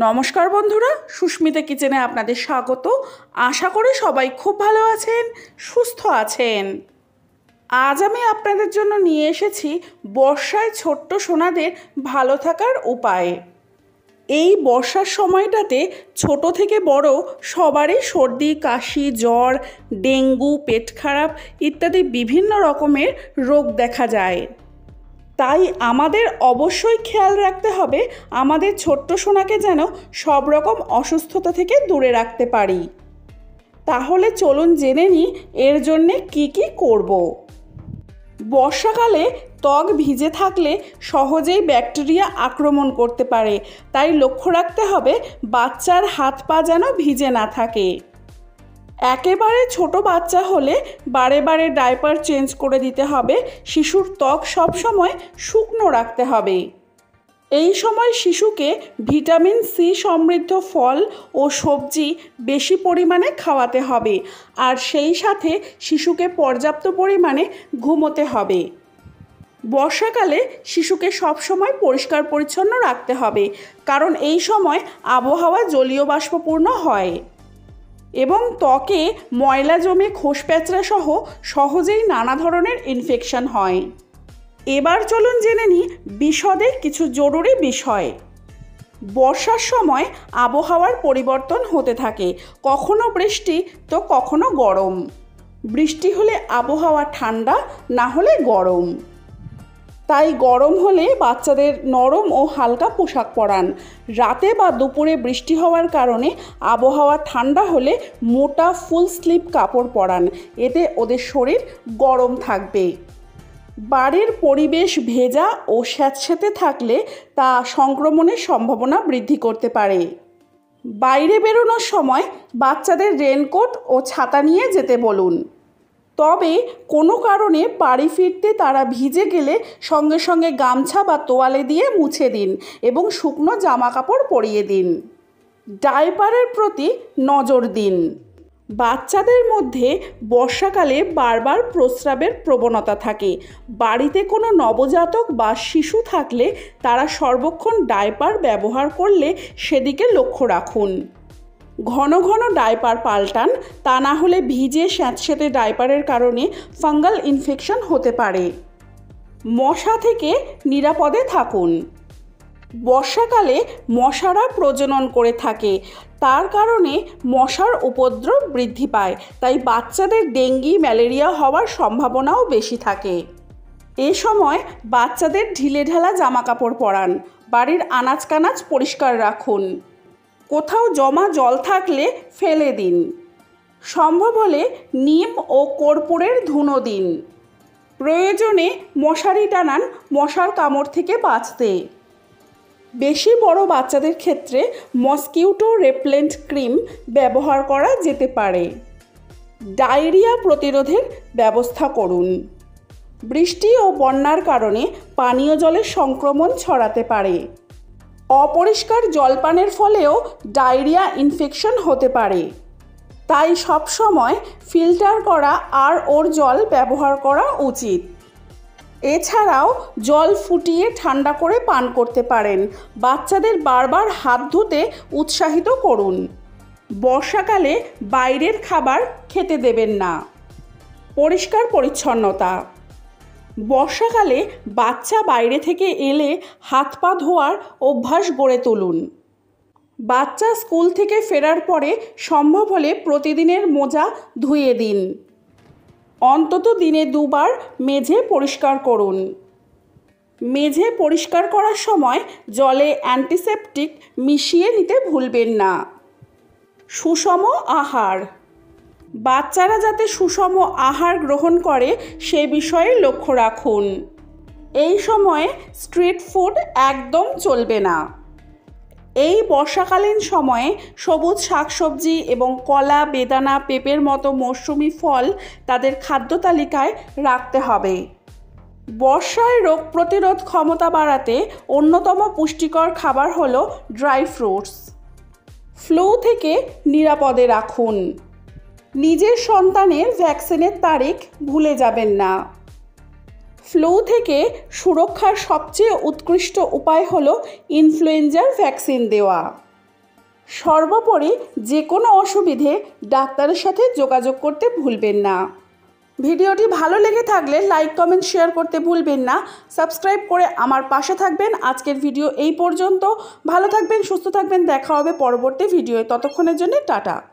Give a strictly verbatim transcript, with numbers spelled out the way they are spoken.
নমস্কার বন্ধুরা, সুস্মিতা কিচেনে আপনাদের স্বাগত। আশা করি সবাই খুব ভালো আছেন, সুস্থ আছেন। আজ আমি আপনাদের জন্য নিয়ে এসেছি বর্ষায় ছোট্ট সোনাদের ভালো থাকার উপায়। এই বর্ষার সময়টাতে ছোট থেকে বড় সবারই সর্দি, কাশি, জ্বর, ডেঙ্গু, পেট খারাপ ইত্যাদি বিভিন্ন রকমের রোগ দেখা যায়। তাই আমাদের অবশ্যই খেয়াল রাখতে হবে আমাদের ছোট্ট সোনাকে যেন সব রকম অসুস্থতা থেকে দূরে রাখতে পারি। তাহলে চলুন জেনে নিই এর জন্যে কি কি করব। বর্ষাকালে ত্বক ভিজে থাকলে সহজেই ব্যাকটেরিয়া আক্রমণ করতে পারে, তাই লক্ষ্য রাখতে হবে বাচ্চার হাত পা যেন ভিজে না থাকে। একেবারে ছোট বাচ্চা হলে বারে বারে ডাইপার চেঞ্জ করে দিতে হবে। শিশুর ত্বক সবসময় শুকনো রাখতে হবে। এই সময় শিশুকে ভিটামিন সি সমৃদ্ধ ফল ও সবজি বেশি পরিমাণে খাওয়াতে হবে, আর সেই সাথে শিশুকে পর্যাপ্ত পরিমাণে ঘুমোতে হবে। বর্ষাকালে শিশুকে সবসময় পরিষ্কার পরিচ্ছন্ন রাখতে হবে, কারণ এই সময় আবহাওয়া জলীয় বাষ্পপূর্ণ হয় এবং ত্বকে ময়লা জমে খোস প্যাঁচড়া সহ সহজেই নানা ধরনের ইনফেকশন হয়। এবার চলুন জেনে নিই বিশদে কিছু জরুরি বিষয়। বর্ষার সময় আবহাওয়ার পরিবর্তন হতে থাকে, কখনো বৃষ্টি তো কখনো গরম। বৃষ্টি হলে আবহাওয়া ঠান্ডা, না হলে গরম। তাই গরম হলে বাচ্চাদের নরম ও হালকা পোশাক পরান। রাতে বা দুপুরে বৃষ্টি হওয়ার কারণে আবহাওয়া ঠান্ডা হলে মোটা ফুল স্লিভ কাপড় পরান, এতে ওদের শরীর গরম থাকবে। বাড়ির পরিবেশ ভেজা ও স্যাঁতসেঁতে থাকলে তা সংক্রমণের সম্ভাবনা বৃদ্ধি করতে পারে। বাইরে বেরোনোর সময় বাচ্চাদের রেনকোট ও ছাতা নিয়ে যেতে বলুন। তবে কোনো কারণে বাড়ি ফিরতে তারা ভিজে গেলে সঙ্গে সঙ্গে গামছা বা তোয়ালে দিয়ে মুছে দিন এবং শুকনো জামা কাপড় পরিয়ে দিন। ডাইপারের প্রতি নজর দিন। বাচ্চাদের মধ্যে বর্ষাকালে বারবার প্রস্রাবের প্রবণতা থাকে। বাড়িতে কোনো নবজাতক বা শিশু থাকলে তারা সর্বক্ষণ ডাইপার ব্যবহার করলে সেদিকে লক্ষ্য রাখুন। ঘন ঘন ডাইপার পাল্টান, তা না হলে ভিজে স্যাঁতসেঁতে ডাইপারের কারণে ফাঙ্গাল ইনফেকশন হতে পারে। মশা থেকে নিরাপদে থাকুন। বর্ষাকালে মশারা প্রজনন করে থাকে, তার কারণে মশার উপদ্রব বৃদ্ধি পায়, তাই বাচ্চাদের ডেঙ্গি, ম্যালেরিয়া হওয়ার সম্ভাবনাও বেশি থাকে। এ সময় বাচ্চাদের ঢিলেঢালা জামা কাপড় পরান। বাড়ির আনাজ কানাজ পরিষ্কার রাখুন। কোথাও জমা জল থাকলে ফেলে দিন। সম্ভব হলে নিম ও কর্পূরের ধুনো দিন। প্রয়োজনে মশারি টানান মশার কামড় থেকে বাঁচতে। বেশি বড় বাচ্চাদের ক্ষেত্রে মসকিউটো রেপেলেন্ট ক্রিম ব্যবহার করা যেতে পারে। ডায়রিয়া প্রতিরোধের ব্যবস্থা করুন। বৃষ্টি ও বন্যার কারণে পানীয় জলের সংক্রমণ ছড়াতে পারে। অপরিষ্কার জলপানের ফলেও ডায়রিয়া ইনফেকশন হতে পারে। তাই সবসময় ফিল্টার করা আর ওর জল ব্যবহার করা উচিত। এছাড়াও জল ফুটিয়ে ঠান্ডা করে পান করতে পারেন। বাচ্চাদের বারবার হাত ধুতে উৎসাহিত করুন। বর্ষাকালে বাইরের খাবার খেতে দেবেন না। পরিষ্কার পরিচ্ছন্নতা। বর্ষাকালে বাচ্চা বাইরে থেকে এলে হাত পা ধোয়ার অভ্যাস গড়ে তুলুন। বাচ্চা স্কুল থেকে ফেরার পরে সম্ভব হলে প্রতিদিনের মোজা ধুয়ে দিন। অন্তত দিনে দুবার মেঝে পরিষ্কার করুন। মেঝে পরিষ্কার করার সময় জলে অ্যান্টিসেপটিক মিশিয়ে নিতে ভুলবেন না। সুষম আহার। বাচ্চারা যাতে সুষম আহার গ্রহণ করে সে বিষয়ে লক্ষ্য রাখুন। এই সময়ে স্ট্রিট ফুড একদম চলবে না। এই বর্ষাকালীন সময়ে সবুজ শাকসবজি এবং কলা, বেদানা, পেঁপের মতো মৌসুমি ফল তাদের খাদ্য তালিকায় রাখতে হবে। বর্ষায় রোগ প্রতিরোধ ক্ষমতা বাড়াতে অন্যতম পুষ্টিকর খাবার হলো ড্রাই ফ্রুটস। ফ্লু থেকে নিরাপদে রাখুন। নিজের সন্তানের ভ্যাকসিনের তারিখ ভুলে যাবেন না। ফ্লু থেকে সুরক্ষার সবচেয়ে উৎকৃষ্ট উপায় হলো ইনফ্লুয়েঞ্জার ভ্যাকসিন দেওয়া। সর্বোপরি যে কোনো অসুবিধে ডাক্তারের সাথে যোগাযোগ করতে ভুলবেন না। ভিডিওটি ভালো লেগে থাকলে লাইক কমেন্ট শেয়ার করতে ভুলবেন না। সাবস্ক্রাইব করে আমার পাশে থাকবেন। আজকের ভিডিও এই পর্যন্ত। ভালো থাকবেন, সুস্থ থাকবেন। দেখা হবে পরবর্তী ভিডিওয়ে। ততক্ষণের জন্য টাটা।